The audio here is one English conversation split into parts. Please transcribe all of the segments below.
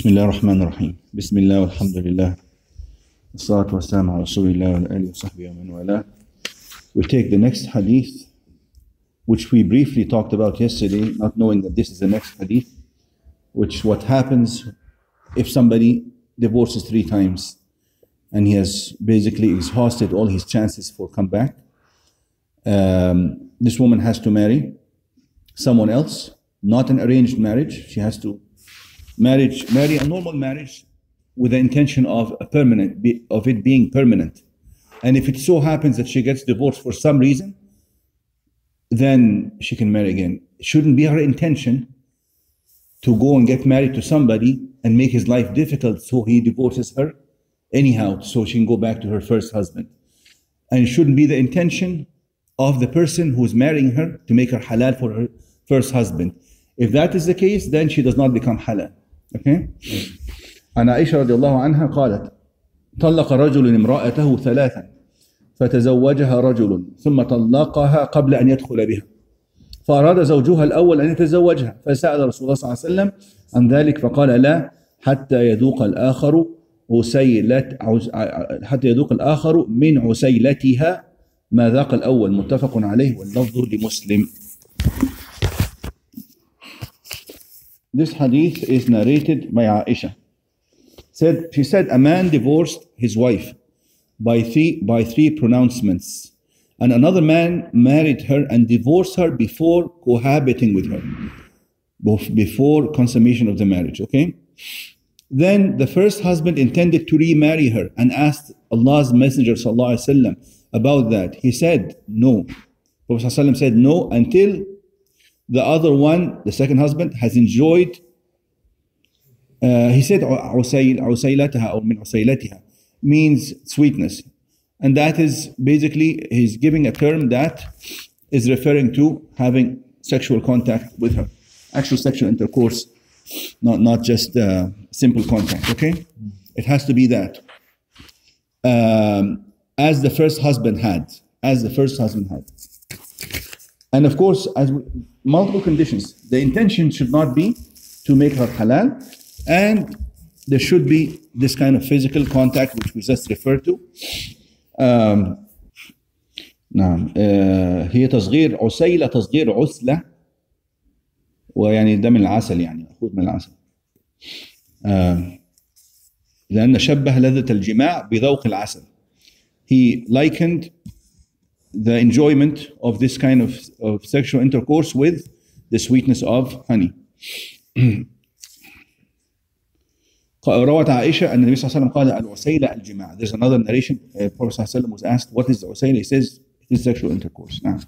Bismillah ar-Rahman ar-Rahim. Bismillah alhamdulillah. As-salatu was-salam ala Rasulillah wa ala alihi wa sahbihi wa man wala. We take the next hadith, which we briefly talked about yesterday, not knowing that this is the next hadith, which what happens if somebody divorces 3 times and he has basically exhausted all his chances for comeback. This woman has to marry someone else, not an arranged marriage. She has to marry a normal marriage with the intention of it being permanent. And if it so happens that she gets divorced for some reason, then she can marry again. It shouldn't be her intention to go and get married to somebody and make his life difficult, so he divorces her anyhow, so she can go back to her first husband. And it shouldn't be the intention of the person who's marrying her to make her halal for her first husband. If that is the case, then she does not become halal. Okay? عن عائشة رضي الله عنها قالت: طلق رجل امرأته 3 فتزوجها رجل ثم طلقها قبل أن يدخل بها فأراد زوجها الأول أن يتزوجها فسأل رسول الله صلى الله عليه وسلم عن ذلك فقال لا حتى يذوق الآخر من عسيلتها ما ذاق الأول. متفق عليه واللفظ لمسلم. This hadith is narrated by Aisha. She said, a man divorced his wife by three pronouncements, and another man married her and divorced her before cohabiting with her, before consummation of the marriage. Okay. Then the first husband intended to remarry her and asked Allah's Messenger sallallahu alaihi wasallam about that. He said no. Prophet sallallahu alaihi wasallam said no until the other one, the second husband, has enjoyed. He said عسيلتها or من عسيلتها means sweetness, and that is basically he's giving a term that is referring to having sexual contact with her, actual sexual intercourse, not just simple contact. Okay, it has to be that as the first husband had, and of course as multiple conditions. The intention should not be to make her halal, and there should be this kind of physical contact which we just referred to. نعم هي تصغير عسيلة تصغير عسلة، ويعني ده من العسل، يعني مأخوذ من العسل. لأن شبه لذة الجماع بذوق العسل. He likened the enjoyment of this kind of sexual intercourse with the sweetness of honey. روت عائشة أن النبي صلى الله عليه وسلم قال العسيلة الجماع. There's another narration. Prophet صلى الله عليه وسلم was asked, what is the عسيلة? He says, it is sexual intercourse. Now,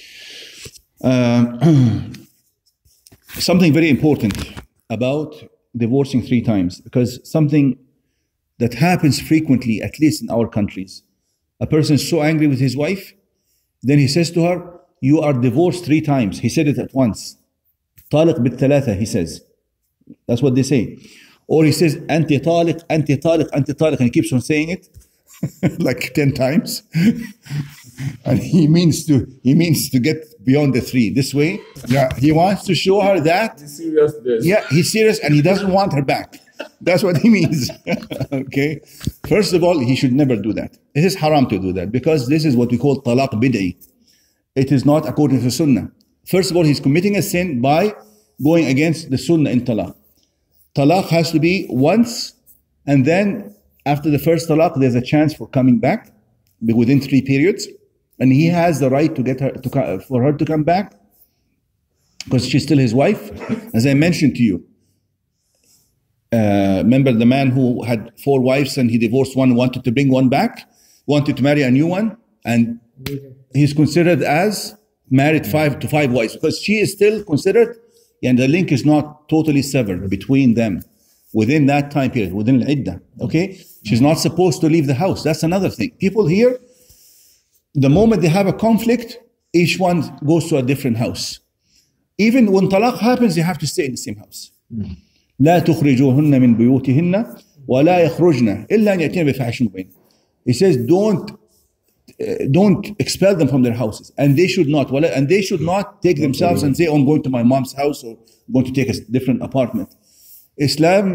something very important about divorcing 3 times, because something that happens frequently, at least in our countries. A person is so angry with his wife, then he says to her, you are divorced 3 times. He said it at once. طالق بالثلاثة, he says. That's what they say. Or he says, أنت طالق, أنت طالق, أنت طالق, and he keeps on saying it like 10 times. And he means to get beyond the 3. This way, yeah, he wants to show her that he's serious. Yeah, he's serious and he doesn't want her back. That's what he means. Okay. First of all, he should never do that. It is haram to do that, because this is what we call talaq bid'i. It is not according to sunnah. First of all, he's committing a sin by going against the sunnah in talaq. Talaq has to be once, and then after the first talaq, there's a chance for coming back within 3 periods, and he has the right to get her for her to come back, because she's still his wife. As I mentioned to you, remember the man who had 4 wives and he divorced one, wanted to bring one back, wanted to marry a new one, and he's considered as married 5 wives, because she is still considered, and the link is not totally severed between them within that time period, within al-iddah. Okay, she's not supposed to leave the house. That's another thing. People here, the moment they have a conflict, each one goes to a different house. Even when talaq happens, they have to stay in the same house. لا تخرجوهن من بيوتهن ولا يخرجن إلا أن يأتين بفاحشة مبينة. He says, don't expel them from their houses, and they should not take themselves and say, oh, I'm going to my mom's house or I'm going to take a different apartment. Islam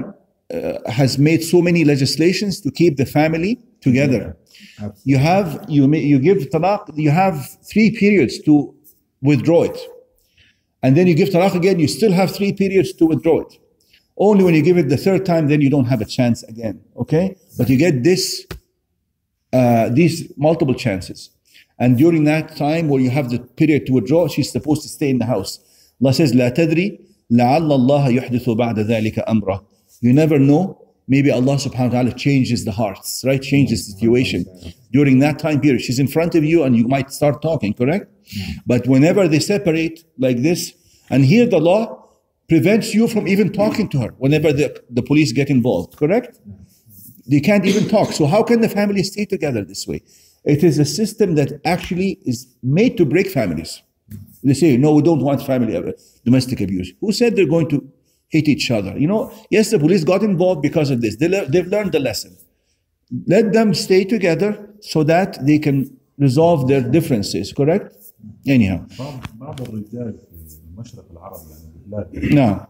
has made so many legislations to keep the family together. You give talaq, you have 3 periods to withdraw it. And then you give talaq again, you still have 3 periods to withdraw it. Only when you give it the 3rd time, then you don't have a chance again. Okay? But you get these multiple chances. And during that time where you have the period to withdraw, she's supposed to stay in the house. Allah says, لا تدري لعل الله يحدث بعد ذلك أمره. You never know. Maybe Allah subhanahu wa ta'ala changes the hearts, right? Changes the situation. During that time period, she's in front of you and you might start talking, correct? But whenever they separate like this, and here the law prevents you from even talking to her whenever the police get involved, correct? They can't even talk. So how can the family stay together this way? It is a system that actually is made to break families. They say, no, we don't want domestic abuse. Who said they're going to hate each other? You know, yes, the police got involved because of this. They've learned the lesson. Let them stay together so that they can resolve their differences, correct? Anyhow. بعض الرجال في المشرق العربي يعني بالبلاد نعم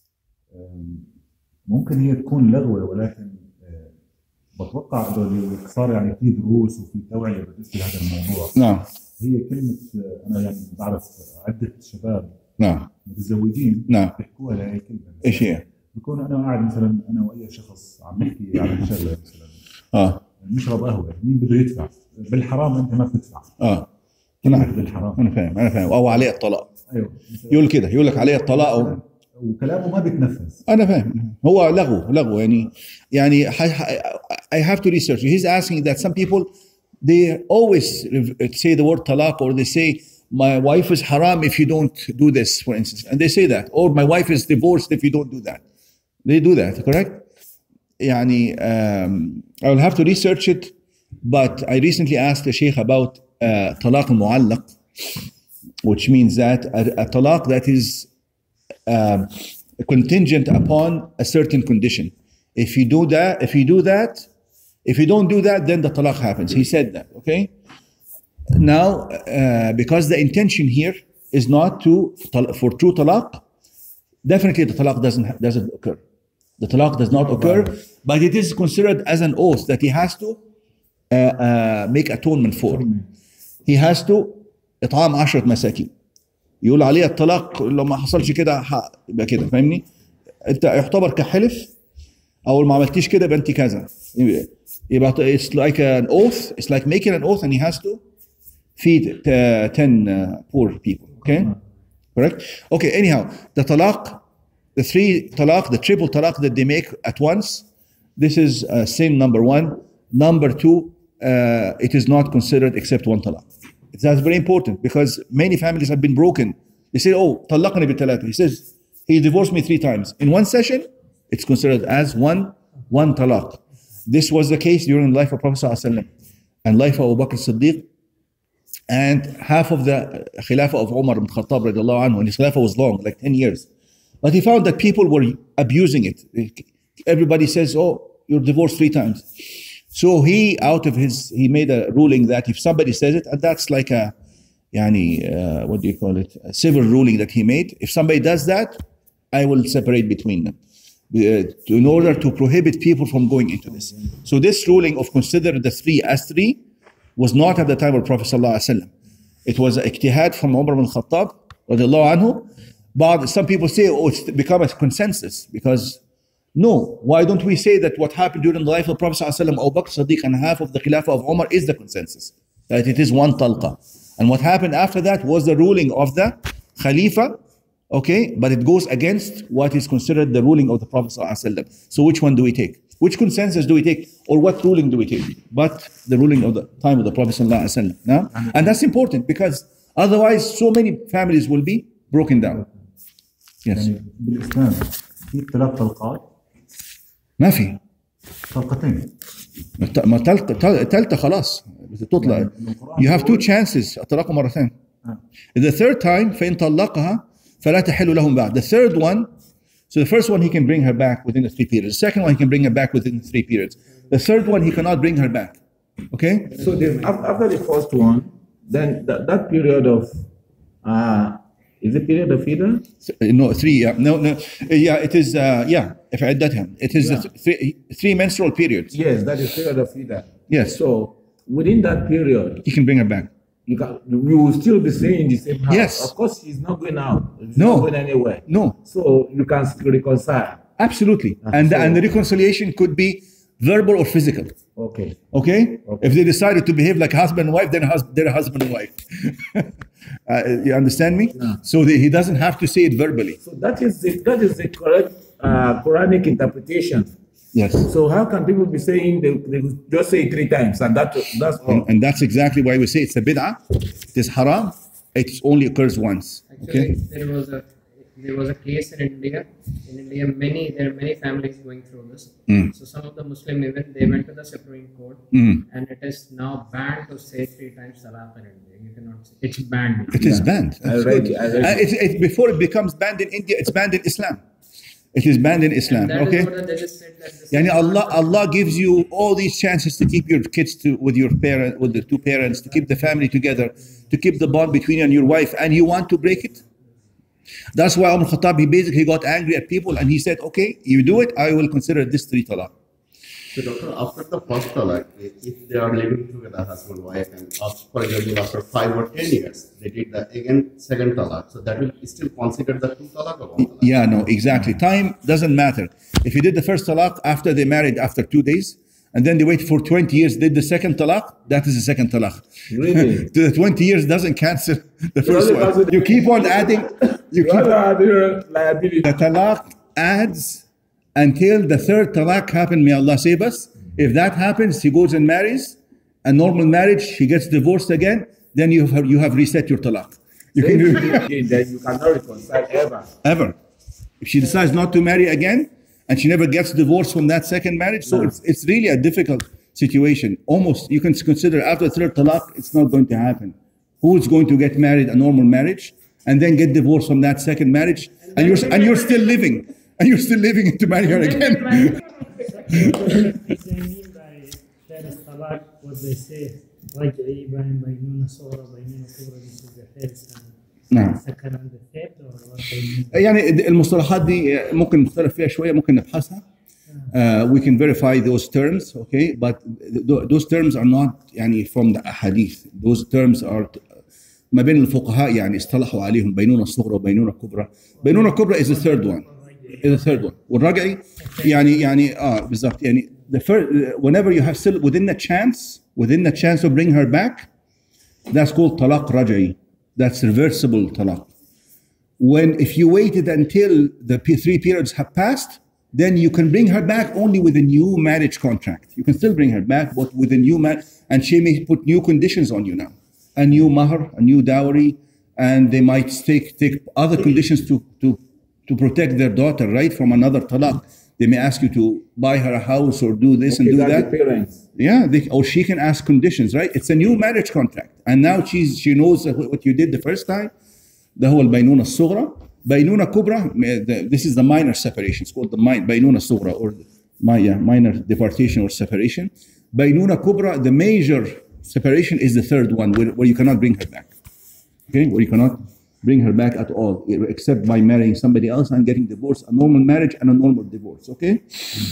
ممكن هي تكون لغوة ولكن بتوقع انه صار يعني في دروس وفي توعية بالنسبة لهذا الموضوع. نعم. هي كلمة أنا يعني بعرف عدة شباب نعم متزوجين نعم بيحكوها لهي الكلمة. ايش هي؟ بكون أنا قاعد مثلا أنا وأي شخص عم نحكي على شغلة مثلا نشرب قهوة، مين بده يدفع؟ بالحرام أنت ما بتدفع. نعم بالحرام. أنا فاهم أو عليه الطلاق. أيوه. يقول كده، يقول لك عليه الطلاق وكلامه ما بيتنفذ. أنا فاهم، هو لغو يعني I have to research. He's asking that some people they always say the word talaq, or they say my wife is haram if you don't do this, for instance, and they say that, or my wife is divorced if you don't do that. They do that, correct? يعني I will have to research it, but I recently asked a sheikh about talaq al-mu'allaq, which means that a talaq that is contingent upon a certain condition. If you don't do that, then the talaq happens. He said that, okay? Now, because the intention here is not for true talaq, definitely the talaq doesn't occur. The talaq does not occur, but it is considered as an oath that he has to make atonement for. He has to إطعام 10 مساكين. يقول عليه الطلاق لو ما حصلش كده يبقى كده، فاهمني؟ انت يعتبر كحلف، او ما عملتيش كده يبقى انت كذا. يبقى it's like an oath. It's like making an oath, and he has to feed 10 poor people. Okay, correct? Okay. Anyhow, the talaq, the 3 talaq, the triple talaq that they make at once. This is sin number 1. Number 2, it is not considered except 1 talaq. That's very important because many families have been broken. They say, "Oh, talaqni bi-3." He says he divorced me 3 times in one session. It's considered as one talaq. This was the case during the life of Prophet ﷺ and life of Abu Bakr Siddiq, and half of the Khilafah of Umar ibn Khattab radiallahu anhu, and his Khilafah was long, like 10 years. But he found that people were abusing it. Everybody says, "Oh, you're divorced 3 times." So he made a ruling that if somebody says it, and that's like a, what do you call it? A civil ruling that he made. If somebody does that, I will separate between them. In order to prohibit people from going into this. So this ruling of consider the 3 as 3 was not at the time of Prophet ﷺ. It was an ijtihad from Umar ibn Khattab radiallahu anhu. But some people say, oh, it's become a consensus because no, why don't we say that what happened during the life of Prophet ﷺ, Abu Bakr Siddiq, and half of the Khilafah of Umar is the consensus, that it is 1 talqa. And what happened after that was the ruling of the Khalifa. Okay, but it goes against what is considered the ruling of the Prophet ﷺ. So which one do we take? Which consensus do we take? Or what ruling do we take? But the ruling of the time of the Prophet ﷺ. No? And that's important because otherwise so many families will be broken down. Yes. بالإسلام في 3 طلقات؟ ما في. طلقتين. ما تالتة خلاص بتطلق. You have 2 chances. الطلاق مرتين. The 3rd time فإن طلقها فلا تحل لهم بعد. The 3rd one, so the first one he can bring her back within the 3 periods. The 2nd one he can bring her back within the 3 periods. The 3rd one he cannot bring her back. Okay? So then after the first one, then that period of is Is it period of Ida? No, 3. Yeah, no. Yeah, it is. Yeah, if عدتها, it is three menstrual periods. Yes, that is period of Ida. Yes. So within that period, You can bring her back. you will still be staying in the same house. Yes. Of course, she's not going out. She's No. not going anywhere. No. So you can reconcile. Absolutely. And the reconciliation could be verbal or physical. Okay. Okay? If they decided to behave like husband and wife, then they're a husband and wife. You understand me? Yeah. So he doesn't have to say it verbally. So that is the correct Quranic interpretation. Yes. So how can people be saying they just say it 3 times and that's all? And that's exactly why we say it's a bid'ah. It is haram. It only occurs once. Actually, Okay? there was a case in India. In India, there are many families going through this. So some of the Muslim even they went to the Supreme Court, and it is now banned to say 3 times talaq in India. You cannot say it's banned. It is banned. That's good. I read Before it becomes banned in India, it's banned in Islam. It is banned in Islam. That Okay? is what the judges said that this Yani is Allah gives you all these chances to keep your kids with the 2 parents, to keep the family together, to keep the bond between you and your wife, and you want to break it? That's why Umar Khattab, he basically got angry at people and he said, okay, you do it, I will consider this 3 talaq. So, doctor, after the first talaq, if they are living together, husband and wife, and for example, after 5 or 10 years, they did the again second talaq, so that will still consider the 2 talaq or 1 talaq? Yeah, no, exactly. Time doesn't matter. If you did the first talaq after they married after 2 days, and then they wait for 20 years, did the second talaq, that is the second talaq. Really? The 20 years doesn't cancel the first one. You keep on adding. You keep liability. The talaq adds until the 3rd talaq happened, may Allah save us. If that happens, he goes and marries a normal marriage, he gets divorced again, then you have reset your talaq. You can do Then you cannot reconcile ever. If she decides not to marry again, and she never gets divorced from that second marriage, so it's really a difficult situation. Almost, you can consider after 3rd talaq, it's not going to happen. Who is going to get married a normal marriage and then get divorced from that second marriage, and you're still living, to marry her again? They mean by first talaq what they say رجعي بينونة صغرى بينونة كبرى, this is the first and نعم. second and the third, or what they mean? يعني المصطلحات دي ممكن نختلف فيها شوية, ممكن نبحثها. We can verify those terms, okay, but those terms are not يعني from the ahadith. Those terms are ما بين الفقهاء يعني اصطلحوا عليهم بينونة الصغرى وبينونة كبرى. بينونة كبرى is the third one. والرجعي يعني بالضبط يعني the first, whenever you have still within the chance to bring her back, that's called talaq raj'i. That's reversible talaq. If you waited until the 3 periods have passed, then you can bring her back only with a new marriage contract. You can still bring her back, but with a new and she may put new conditions on you now. A new mahr, a new dowry, and they might take other conditions to protect their daughter, right, from another talaq. They may ask you to buy her a house or do this and do that. Yeah, or she can ask conditions, right? It's a new marriage contract. And now she knows what you did the first time. ده هو البينونة الصغرى. بينونة كبرى, this is the minor separation. It's called the بينونة الصغرى, or minor departation or separation. بينونة كبرى, the major separation is the 3rd one, where you cannot bring her back. Okay, where you cannot bring her back at all, except by marrying somebody else and getting divorced, a normal marriage and a normal divorce, okay?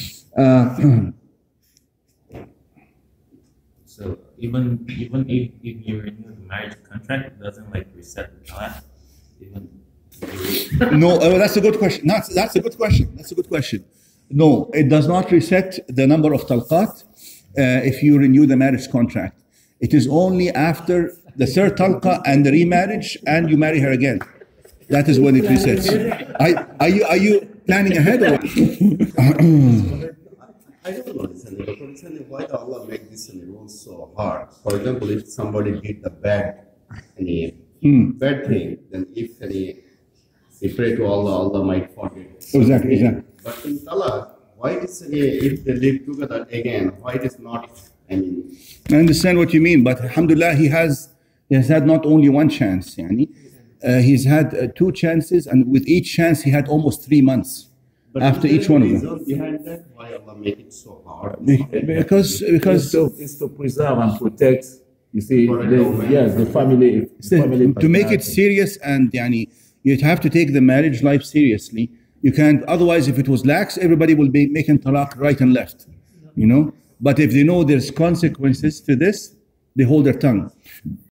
So even if you renew the marriage contract, it doesn't like reset the talaq? No, that's a good question. That's a good question. No, it does not reset the number of talqat if you renew the marriage contract. It is only after the 3rd talqa and the remarriage and you marry her again. That is when it resets. Are you planning ahead or? I don't understand why the Allah make this rule so hard. For example, if somebody did the bad thing, then if they pray to Allah, Allah might forgive. Exactly. But in Talaq, why is if they live together again, why it is not? I understand what you mean, but alhamdulillah, he has had not only one chance. He's had 2 chances, and with each chance, he had almost 3 months. But after each one of them. Behind that, why Allah make it so hard? Because it's to preserve and protect. You see, the family. To make it serious, and You have to take the marriage life seriously. You can't, otherwise, if it was lax, everybody will be making talaq right and left, you know. But if they know there's consequences to this, they hold their tongue.